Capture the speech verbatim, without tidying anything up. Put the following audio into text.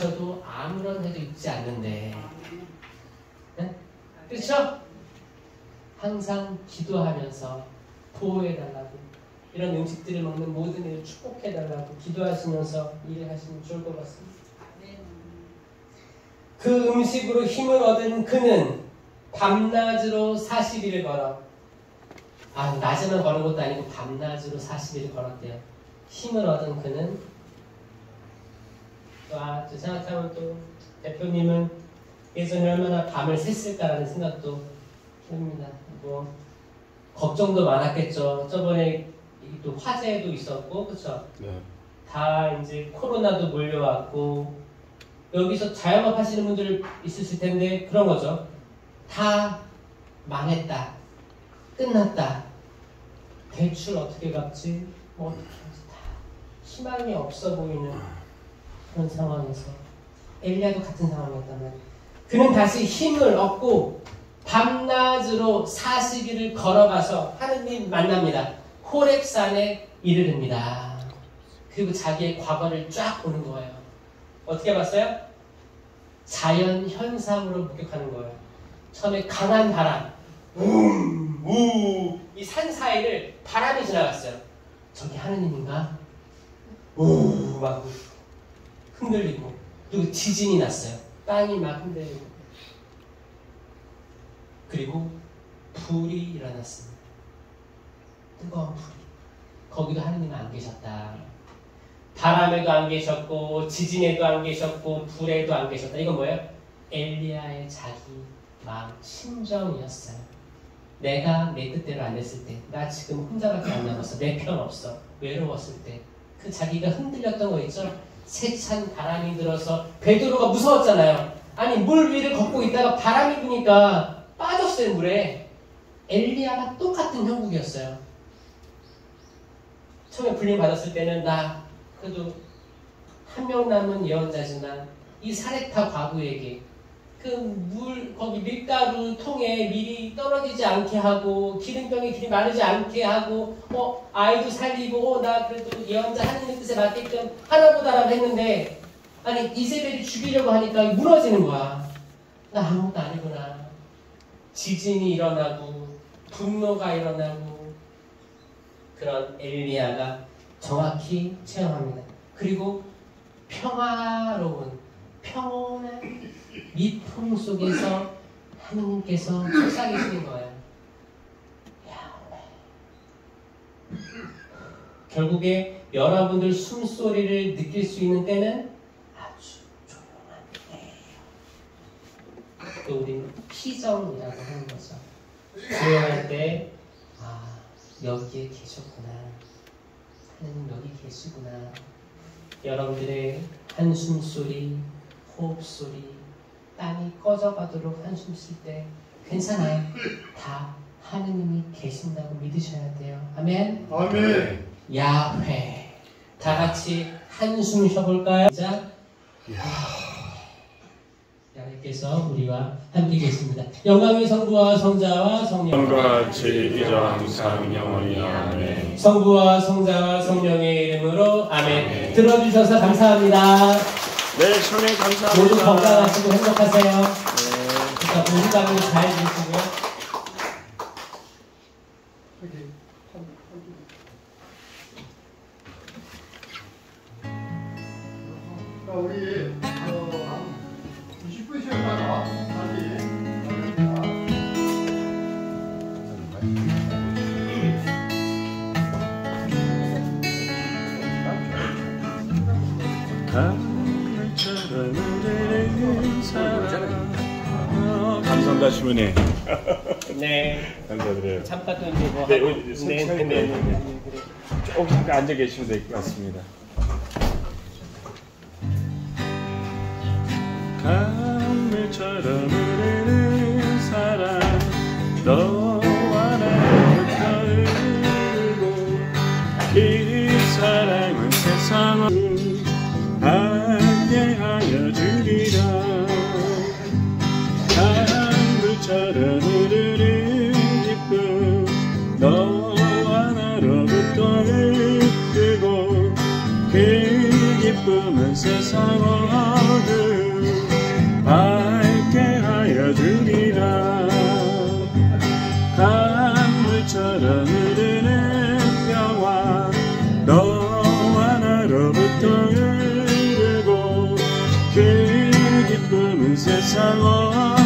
저도 아무런 해도 있지 않는데, 네? 그렇죠? 항상 기도하면서 보호해달라고, 이런 음식들을 먹는 모든 일을 축복해달라고 기도하시면서 일을 하시면 좋을 것 같습니다. 그 음식으로 힘을 얻은 그는 밤낮으로 사십 일을 걸어, 아, 낮에만 걸은 것도 아니고 밤낮으로 사십 일을 걸었대요. 힘을 얻은 그는, 와, 또 생각하면 또 대표님은 예전에 얼마나 밤을 샜을까라는 생각도 듭니다. 뭐 걱정도 많았겠죠. 저번에 또 화재도 있었고, 그렇죠? 네. 다 이제 코로나도 몰려왔고, 여기서 자영업 하시는 분들 있으실 텐데 그런 거죠. 다 망했다, 끝났다, 대출 어떻게 갚지, 뭐 어떻게 하지, 다 희망이 없어 보이는 그런 상황에서 엘리야도 같은 상황이었단 말이에요. 그는 다시 힘을 얻고 밤낮으로 사십 일을 걸어가서 하느님 만납니다. 호렙산에 이르릅니다. 그리고 자기의 과거를 쫙 보는 거예요. 어떻게 봤어요? 자연 현상으로 목격하는 거예요. 처음에 강한 바람, 움, 우, 이 산 사이를 바람이 지나갔어요. 저기 하느님인가? 우, 막 흔들리고, 그리고 지진이 났어요. 땅이 막 흔들리고, 그리고 불이 일어났습니다. 뜨거운 불이. 거기도 하느님은 안 계셨다. 바람에도 안 계셨고, 지진에도 안 계셨고, 불에도 안 계셨다. 이건 뭐예요? 엘리야의 자기 마음, 심정이었어요. 내가 내 뜻대로 안 됐을 때, 나 지금 혼자밖에 안 남았어, 내 편 없어, 외로웠을 때, 그 자기가 흔들렸던 거 있죠? 세찬 바람이 들어서 베드로가 무서웠잖아요. 아니, 물 위를 걷고 있다가 바람이 부니까 빠졌어요, 물에. 엘리야가 똑같은 형국이었어요. 처음에 불림 받았을 때는 나 그래도 한 명 남은 예언자지만 이 사렙타 과부에게 그 물, 거기 밀가루 통에 밀이 떨어지지 않게 하고, 기름병에 길이 마르지 않게 하고, 어, 아이도 살리고, 어, 나 그래도 예언자 하느님 뜻에 맞게끔 하나보다라고 했는데, 아니, 이세벨이 죽이려고 하니까 무너지는 거야. 나 아무것도 아니구나. 지진이 일어나고, 분노가 일어나고, 그런 엘리야가 정확히 체험합니다. 그리고 평화로운, 평온한 미풍 속에서 하느님께서 속삭이시는 거예요. 결국에 여러분들 숨소리를 느낄 수 있는 때는 아주 조용한 때예요. 또 우리는 피정이라고 하는 거죠. 조용할 때, 아, 여기에 계셨구나. 하느님 여기 계시구나. 여러분들의 한숨 소리, 호흡 소리, 땅이 꺼져가도록 한숨 쉴 때 괜찮아요. 다 하느님이 계신다고 믿으셔야 돼요. 아멘. 아멘. 야훼. 다 같이 한숨 쉬어볼까요? 자, 야훼께서 우리와 함께 계십니다. 영광의 성부와 성자와 성령 같이 이전 항상 영원히 아멘. 성부와 성자와 성령의 이름으로 아멘. 아멘. 들어주셔서 감사합니다. 네, 성령 감사합니다. 모두 건강하시고 행복하세요. 네. 자, 본당을 잘 주시고요. 우리 어, 한 이십 분 쉬었다가 다시 감사합니다, 시문에. 네. 감사드려요. 잠깐 또 이제 뭐 네, 하고, 우리 이제 네, 천천히 네, 네. 네, 네, 네. 조금 잠깐 앉아 계시면 될 것 같습니다. 강물처럼 흐르는 사랑 너와 나를 흐르고 이 사랑은 세상을 함께하여 주리라. 강물처럼 흐르는 기쁨 너와 나로부터 흐르고 그 기쁨은 세상 어느 세상 어